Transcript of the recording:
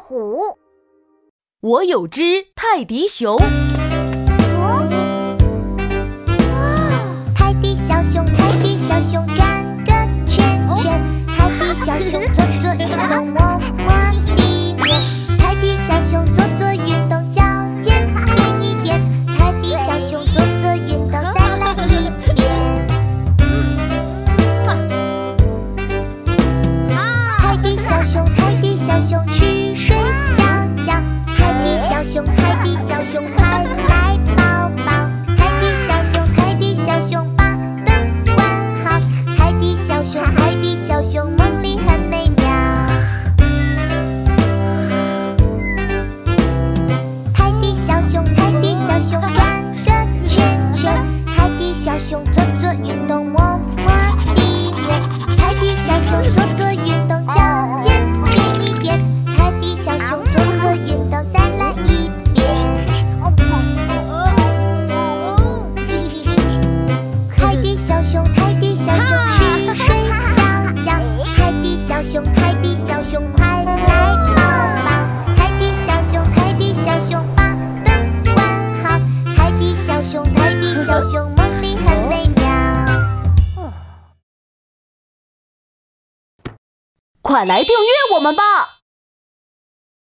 虎。 我有只泰迪熊。 泰迪小熊，泰迪小熊转个圈圈，泰迪小熊做做运动摸摸地面，泰迪小熊做做运动脚尖点一点，泰迪小熊做做运动再来一遍。泰迪小熊，泰迪小熊去睡觉觉，泰迪小熊，泰迪小熊快来抱抱，泰迪小熊，泰迪小熊把灯关好，泰迪小熊，泰迪小熊梦里很美妙。泰迪小熊，泰迪小熊转个圈圈，泰迪小熊做做运动摸摸地面，泰迪小熊做做运动脚尖点一点，泰迪小熊做做运动再来一遍。泰迪小熊，泰迪小熊去睡觉觉，泰迪小熊，泰迪小熊快来抱抱，泰迪小熊，泰迪小熊把灯关好，泰迪小熊，泰迪小熊梦里很美妙。 快来订阅我们吧！